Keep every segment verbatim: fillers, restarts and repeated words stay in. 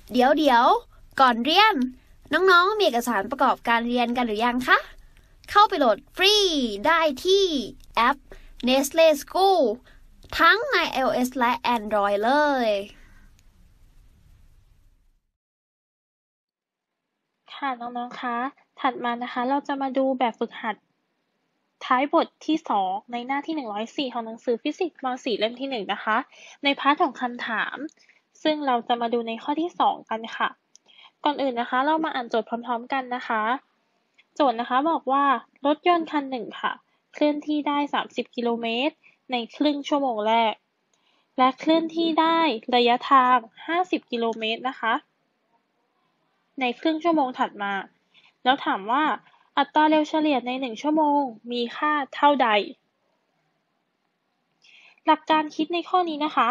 เดี๋ยวเดี๋ยวก่อนเรียนน้องๆมีเอกสารประกอบการเรียนกันหรือยังคะเข้าไปโหลดฟรีได้ที่แอป Nestle School ทั้งใน iOS และ Android เลยค่ะน้องๆคะถัดมานะคะเราจะมาดูแบบฝึกหัดท้ายบทที่สองในหน้าที่หนึ่งร้อยสี่ของหนังสือฟิสิกส์ม สี่ เล่มที่หนึ่งนะคะในพาร์ทของคำถามซึ่งเราจะมาดูในข้อที่สองกันค่ะก่อนอื่นนะคะเรามาอ่านโจทย์พร้อมๆกันนะคะโจทย์นะคะบอกว่ารถยนต์คันหนึ่งค่ะเคลื่อนที่ได้สามสิบกิโลเมตรในครึ่งชั่วโมงแรกและเคลื่อนที่ได้ระยะทางห้าสิบกิโลเมตรนะคะในครึ่งชั่วโมงถัดมาแล้วถามว่าอัตราเร็วเฉลี่ยในหนึ่งชั่วโมงมีค่าเท่าใดหลักการคิดในข้อนี้นะคะ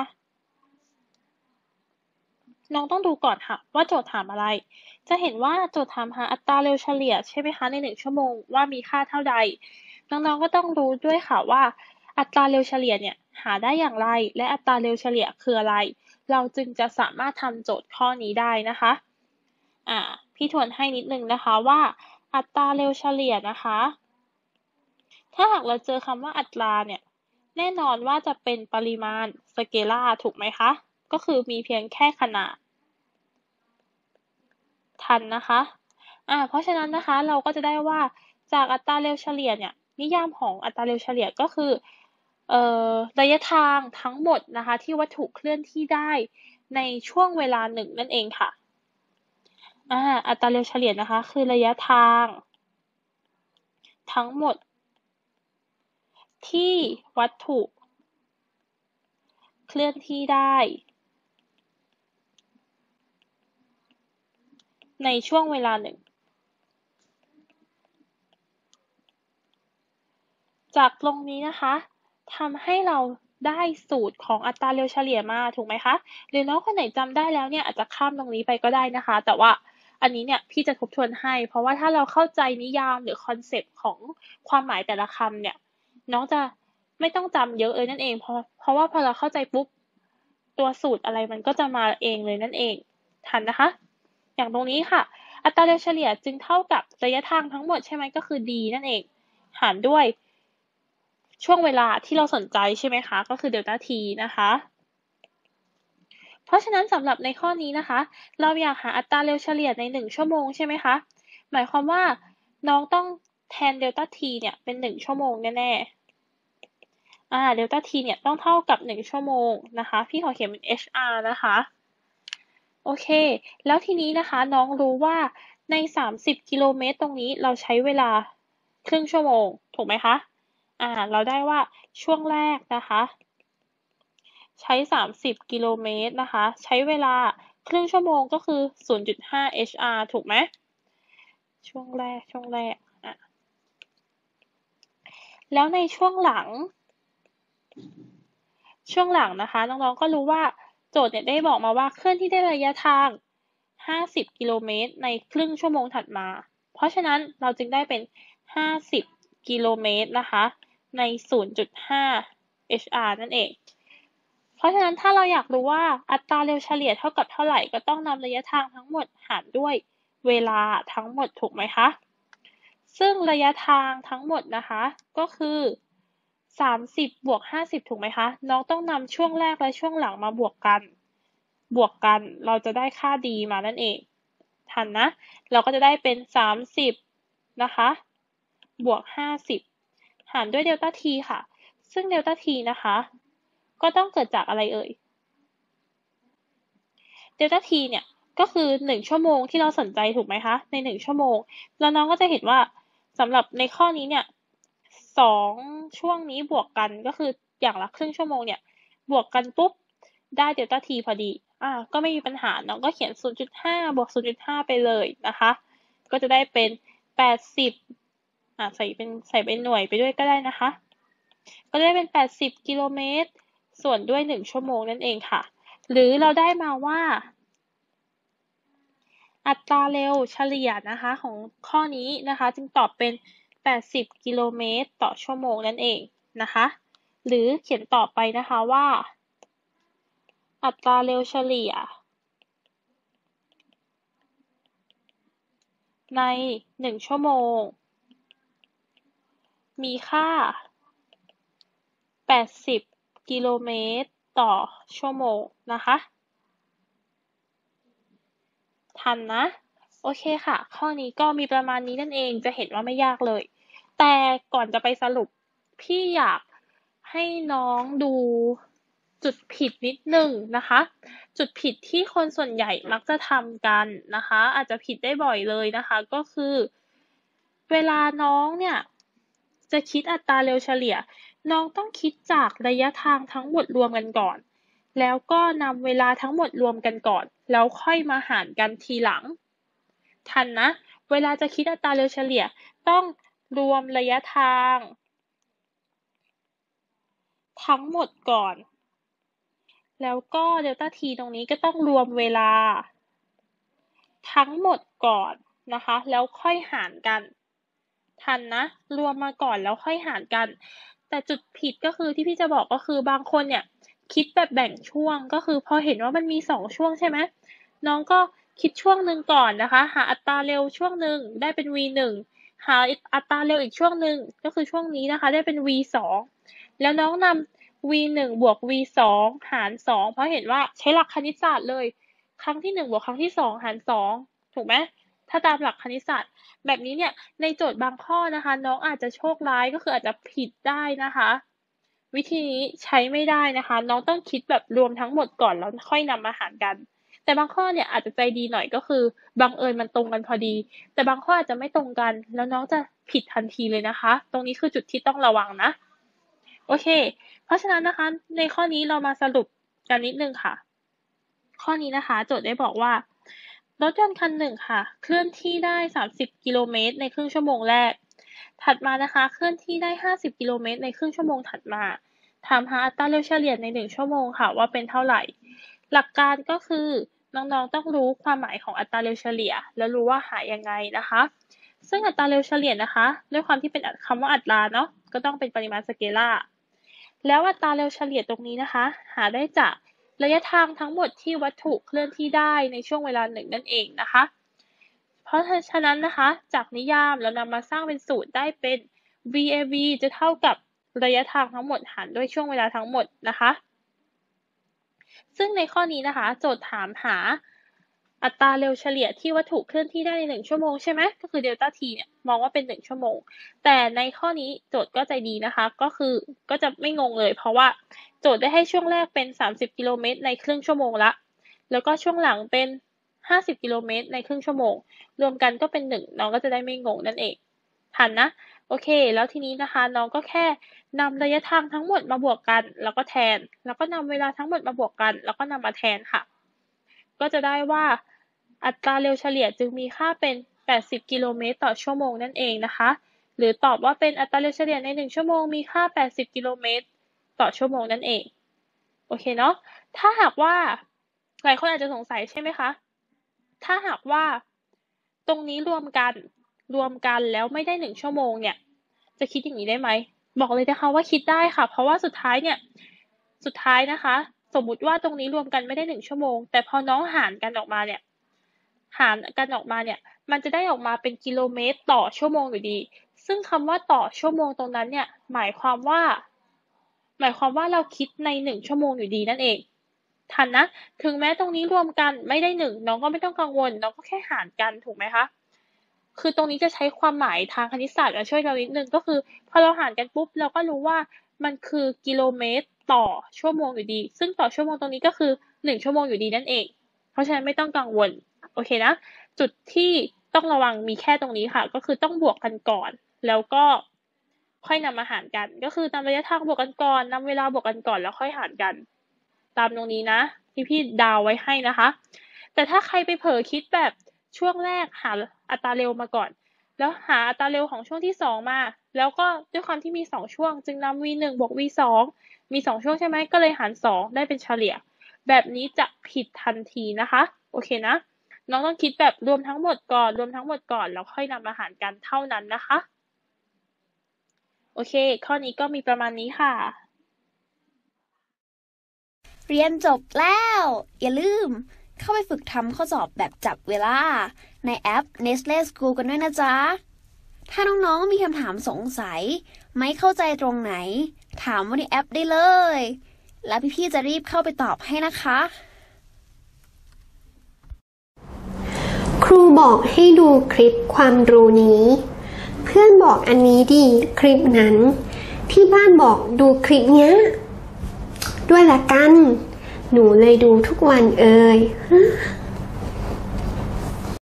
น้องต้องดูก่อนค่ะว่าโจทย์ถามอะไรจะเห็นว่าโจทย์ถามหาอัตราเร็วเฉลี่ยใช่ไหมคะในหนึ่งชั่วโมงว่ามีค่าเท่าใดน้องๆก็ต้องรู้ด้วยค่ะว่าอัตราเร็วเฉลี่ยเนี่ยหาได้อย่างไรและอัตราเร็วเฉลี่ยคืออะไรเราจึงจะสามารถทำโจทย์ข้อนี้ได้นะคะอ่าพี่ทวนให้นิดนึงนะคะว่าอัตราเร็วเฉลี่ยนะคะถ้าหากเราเจอคำว่าอัตราเนี่ยแน่นอนว่าจะเป็นปริมาณสเกลาร์ถูกไหมคะก็คือมีเพียงแค่ขนาดทันนะคะอ่าเพราะฉะนั้นนะคะเราก็จะได้ว่าจากอัตราเร็วเฉลี่ยเนี่ยนิยามของอัตราเร็วเฉลี่ยก็คือเอ่อระยะทางทั้งหมดนะคะที่วัตถุเคลื่อนที่ได้ในช่วงเวลาหนึ่งนั่นเองค่ะอ่าอัตราเร็วเฉลี่ยนะคะคือระยะทางทั้งหมดที่วัตถุเคลื่อนที่ได้ในช่วงเวลาหนึ่งจากตรงนี้นะคะทำให้เราได้สูตรของอัตราเร็วเฉลี่ยมาถูกไหมคะหรือน้องคนไหนจำได้แล้วเนี่ยอาจจะข้ามตรงนี้ไปก็ได้นะคะแต่ว่าอันนี้เนี่ยพี่จะทบทวนให้เพราะว่าถ้าเราเข้าใจนิยามหรือคอนเซปต์ของความหมายแต่ละคำเนี่ยน้องจะไม่ต้องจำเยอะเลยนั่นเองเพราะเพราะว่าพอเราเข้าใจปุ๊บตัวสูตรอะไรมันก็จะมาเองเลยนั่นเองทันนะคะอย่างตรงนี้ค่ะอัตราเร็วเฉลี่ยจึงเท่ากับระยะทางทั้งหมดใช่ไหมก็คือ d นั่นเองหารด้วยช่วงเวลาที่เราสนใจใช่ไหมคะก็คือเดลต้า t นะคะเพราะฉะนั้นสำหรับในข้อนี้นะคะเราอยากหาอัตราเร็วเฉลี่ยในหนึ่งชั่วโมงใช่ไหมคะหมายความว่าน้องต้องแทนเดลต้า t เนี่ยเป็นหนึ่งชั่วโมงแน่ๆอ่าเดลต้า t เนี่ยต้องเท่ากับหนึ่งชั่วโมงนะคะพี่ขอเขียนเป็น hr นะคะโอเคแล้วทีนี้นะคะน้องรู้ว่าในสามสิบกิโลเมตรตรงนี้เราใช้เวลาครึ่งชั่วโมงถูกไหมคะอ่าเราได้ว่าช่วงแรกนะคะใช้สามสิบกิโลเมตรนะคะใช้เวลาครึ่งชั่วโมงก็คือ ศูนย์จุดห้า hr ถูกไหมช่วงแรกช่วงแรกอ่ะแล้วในช่วงหลังช่วงหลังนะคะน้องๆก็รู้ว่าโจทย์เนี่ยได้บอกมาว่าเคลื่อนที่ได้ระยะทางห้าสิบกิโลเมตรในครึ่งชั่วโมงถัดมาเพราะฉะนั้นเราจึงได้เป็นห้าสิบกิโลเมตรนะคะใน ศูนย์จุดห้า hr นั่นเองเพราะฉะนั้นถ้าเราอยากรู้ว่าอัตราเร็วเฉลี่ยเท่ากับเท่าไหร่ก็ต้องนำระยะทางทั้งหมดหารด้วยเวลาทั้งหมดถูกไหมคะซึ่งระยะทางทั้งหมดนะคะก็คือสามสิบบวกห้าสิบถูกไหมคะน้องต้องนำช่วงแรกและช่วงหลังมาบวกกันบวกกันเราจะได้ค่า d มานั่นเองทันนะเราก็จะได้เป็นสามสิบนะคะบวกห้าสิบหารด้วยเดลต้า t ค่ะซึ่งเดลต้า t นะคะก็ต้องเกิดจากอะไรเอ่ยเดลต้า t เนี่ยก็คือหนึ่งชั่วโมงที่เราสนใจถูกไหมคะในหนึ่งชั่วโมงแล้วน้องก็จะเห็นว่าสำหรับในข้อนี้เนี่ยสองช่วงนี้บวกกันก็คืออย่างละครึ่งชั่วโมงเนี่ยบวกกันปุ๊บได้เดลต้า t พอดีอ่าก็ไม่มีปัญหาน้องก็เขียน ศูนย์จุดห้า บวก ศูนย์จุดห้า ไปเลยนะคะก็จะได้เป็นแปดสิบอ่าใส่เป็นใส่เป็นหน่วยไปด้วยก็ได้นะคะก็ได้เป็นแปดสิบกิโลเมตรส่วนด้วยหนึ่งชั่วโมงนั่นเองค่ะหรือเราได้มาว่าอัตราเร็วเฉลี่ยนะคะของข้อนี้นะคะจึงตอบเป็นแปดสิบกิโลเมตรต่อชั่วโมงนั่นเองนะคะหรือเขียนต่อไปนะคะว่าอัตราเร็วเฉลี่ยในหนึ่งชั่วโมงมีค่าแปดสิบกิโลเมตรต่อชั่วโมงนะคะทันนะโอเคค่ะข้อนี้ก็มีประมาณนี้นั่นเองจะเห็นว่าไม่ยากเลยแต่ก่อนจะไปสรุปพี่อยากให้น้องดูจุดผิดนิดนึงนะคะจุดผิดที่คนส่วนใหญ่มักจะทำกันนะคะอาจจะผิดได้บ่อยเลยนะคะก็คือเวลาน้องเนี่ยจะคิดอัตราเร็วเฉลี่ยน้องต้องคิดจากระยะทางทั้งหมดรวมกันก่อนแล้วก็นำเวลาทั้งหมดรวมกันก่อนแล้วค่อยมาหารกันทีหลังทันนะเวลาจะคิดอัตราเร็วเฉลี่ยต้องรวมระยะทางทั้งหมดก่อนแล้วก็เดลต้าทีตรงนี้ก็ต้องรวมเวลาทั้งหมดก่อนนะคะแล้วค่อยหารกันทันนะรวมมาก่อนแล้วค่อยหารกันแต่จุดผิดก็คือที่พี่จะบอกก็คือบางคนเนี่ยคิดแบบแบ่งช่วงก็คือพอเห็นว่ามันมีสองช่วงใช่ไหมน้องก็คิดช่วงหนึ่งก่อนนะคะหาอัตราเร็วช่วงหนึ่งได้เป็น วี หนึ่ง หาอัตราเร็วอีกช่วงหนึ่งก็คือช่วงนี้นะคะได้เป็น วี สอง แล้วน้องนำ วี หนึ่ง บวก วี สอง หารสองเพราะเห็นว่าใช้หลักคณิตศาสตร์เลยครั้งที่หนึ่งบวกครั้งที่สองหารสองถูกไหมถ้าตามหลักคณิตศาสตร์แบบนี้เนี่ยในโจทย์บางข้อนะคะน้องอาจจะโชคร้ายก็คืออาจจะผิดได้นะคะวิธีนี้ใช้ไม่ได้นะคะน้องต้องคิดแบบรวมทั้งหมดก่อนแล้วค่อยนำมาหารกันแต่บางข้อเนี่ยอาจจะใจดีหน่อยก็คือบังเอิญมันตรงกันพอดีแต่บางข้ออาจจะไม่ตรงกันแล้วน้องจะผิดทันทีเลยนะคะตรงนี้คือจุดที่ต้องระวังนะโอเคเพราะฉะนั้นนะคะในข้อนี้เรามาสรุปกันนิดนึงค่ะข้อนี้นะคะโจทย์ได้บอกว่ารถยนต์คันหนึ่งค่ะเคลื่อนที่ได้สามสิบกิโลเมตรในครึ่งชั่วโมงแรกถัดมานะคะเคลื่อนที่ได้ห้าสิบกิโลเมตรในครึ่งชั่วโมงถัดมาถามหาอัตราเร็วเฉลี่ยในหนึ่งชั่วโมงค่ะว่าเป็นเท่าไหร่หลักการก็คือน้องๆต้องรู้ความหมายของอัตราเร็วเฉลี่ยแล้วรู้ว่าหายังไงนะคะซึ่งอัตราเร็วเฉลี่ยนะคะด้วยความที่เป็นคำว่าอัตราเนาะก็ต้องเป็นปริมาณสเกลาร์แล้วอัตราเร็วเฉลี่ยตรงนี้นะคะหาได้จากระยะทางทั้งหมดที่วัตถุเคลื่อนที่ได้ในช่วงเวลาหนึ่งนั่นเองนะคะเพราะฉะนั้นนะคะจากนิยามเรานำมาสร้างเป็นสูตรได้เป็น วี เอ วี จะเท่ากับระยะทางทั้งหมดหารด้วยช่วงเวลาทั้งหมดนะคะซึ่งในข้อนี้นะคะโจทย์ถามหาอัตราเร็วเฉลี่ยที่วัตถุเคลื่อนที่ได้ในหนึ่งชั่วโมงใช่ไหมก็คือเดลต้าทีเนี่ยมองว่าเป็นหนึ่งชั่วโมงแต่ในข้อนี้โจทย์ก็ใจดีนะคะก็คือก็จะไม่งงเลยเพราะว่าโจทย์ได้ให้ช่วงแรกเป็นสามสิบกิโลเมตรในครึ่งชั่วโมงละแล้วก็ช่วงหลังเป็นห้าสิบกิโลเมตรในครึ่งชั่วโมงรวมกันก็เป็นหนึ่งน้องก็จะได้ไม่งงนั่นเองทันนะโอเคแล้วทีนี้นะคะน้องก็แค่นำระยะทางทั้งหมดมาบวกกันแล้วก็แทนแล้วก็นำเวลาทั้งหมดมาบวกกันแล้วก็นำมาแทนค่ะก็จะได้ว่าอัตราเร็วเฉลี่ยจึงมีค่าเป็นแปดสิบกิโลเมตรต่อชั่วโมงนั่นเองนะคะหรือตอบว่าเป็นอัตราเร็วเฉลี่ยในหนึ่งชั่วโมงมีค่าแปดสิบกิโลเมตรต่อชั่วโมงนั่นเองโอเคเนาะถ้าหากว่าหลายคนอาจจะสงสัยใช่ไหมคะถ้าหากว่าตรงนี้รวมกันรวมกันแล้วไม่ได้หนึ่งชั่วโมงเนี่ยจะคิดอย่างนี้ได้ไหมบอกเลยนะคะว่าคิดได้ค่ะเพราะว่าสุดท้ายเนี่ยสุดท้ายนะคะสมมุติว่าตรงนี้รวมกันไม่ได้หนึ่งชั่วโมงแต่พอน้องหารกันออกมาเนี่ยหารกันออกมาเนี่ยมันจะได้ออกมาเป็นกิโลเมตรต่อชั่วโมงอยู่ดีซึ่งคำว่าต่อชั่วโมงตรงนั้นเนี่ยหมายความว่าหมายความว่าเราคิดในหนึ่งชั่วโมงอยู่ดีนั่นเองทันนะถึงแม้ตรงนี้รวมกันไม่ได้หนึ่งน้องก็ไม่ต้องกังวลน้องก็แค่หารกันถูกไหมคะคือตรงนี้จะใช้ความหมายทางคณิตศาสตร์มาช่วยเรานิดนึงก็คือพอเราหารกันปุ๊บเราก็รู้ว่ามันคือกิโลเมตรต่อชั่วโมงอยู่ดีซึ่งต่อชั่วโมงตรงนี้ก็คือหนึ่งชั่วโมงอยู่ดีนั่นเองเพราะฉะนั้นไม่ต้องกังวลโอเคนะจุดที่ต้องระวังมีแค่ตรงนี้ค่ะก็คือต้องบวกกันก่อนแล้วก็ค่อยนำมาหารกันก็คือนำระยะทางบวกกันก่อนนำเวลาบวกกันก่อนแล้วค่อยหารกันตามตรงนี้นะที่พี่ดาวไว้ให้นะคะแต่ถ้าใครไปเผลอคิดแบบช่วงแรกหาอัตราเร็วมาก่อนแล้วหาอัตราเร็วของช่วงที่สองมาแล้วก็ด้วยความที่มีสองช่วงจึงนำ วี หนึ่ง บวก วี สอง มีสองช่วงใช่ไหมก็เลยหารสองได้เป็นเฉลี่ยแบบนี้จะผิดทันทีนะคะโอเคนะน้องต้องคิดแบบรวมทั้งหมดก่อนรวมทั้งหมดก่อนแล้วค่อยนำมาหารกันเท่านั้นนะคะโอเคข้อนี้ก็มีประมาณนี้ค่ะเรียนจบแล้วอย่าลืมเข้าไปฝึกทำข้อสอบแบบจับเวลาในแอป Nestle School กันด้วยนะจ๊ะถ้าน้องๆมีคำถามสงสัยไม่เข้าใจตรงไหนถามว่าในแอปได้เลยแล้วพี่ๆจะรีบเข้าไปตอบให้นะคะครูบอกให้ดูคลิปความรู้นี้เพื่อนบอกอันนี้ดีคลิปนั้นที่บ้านบอกดูคลิปเนี้ยด้วยละกันหนูเลยดูทุกวันเอ่ย